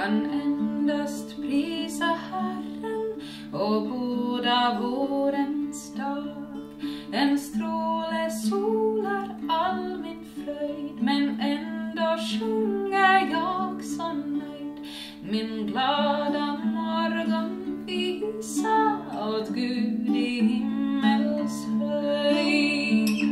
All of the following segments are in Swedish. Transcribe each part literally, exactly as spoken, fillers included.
kan endast prisa Herren och båda vårens dag. En stråle solar all min fröjd, men ändå sjunger jag så nöjd. Min glada morgon visa åt Gud i himmels höjd.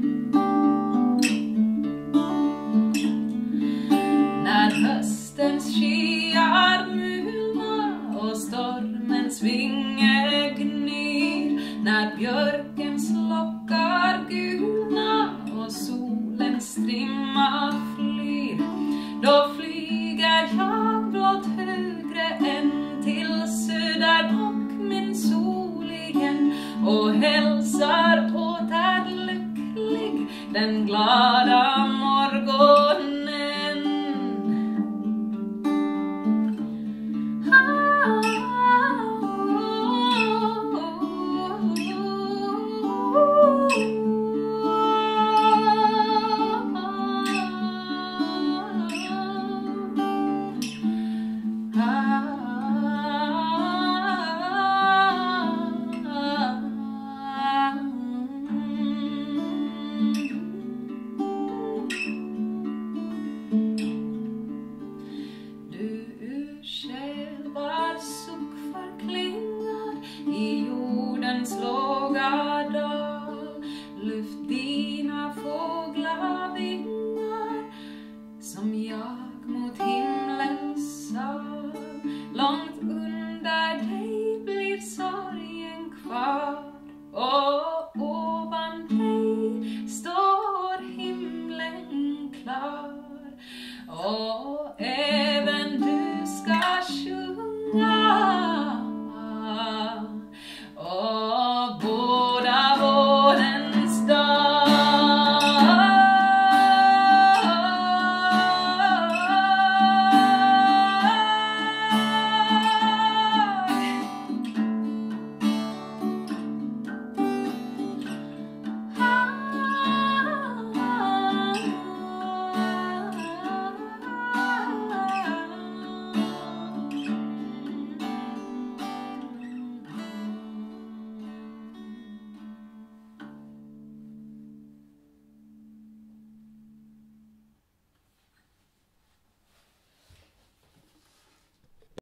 När höstens skyar mulna och stormens vinge gnyr, när björkens lockar gulna och solens strimma flyr, då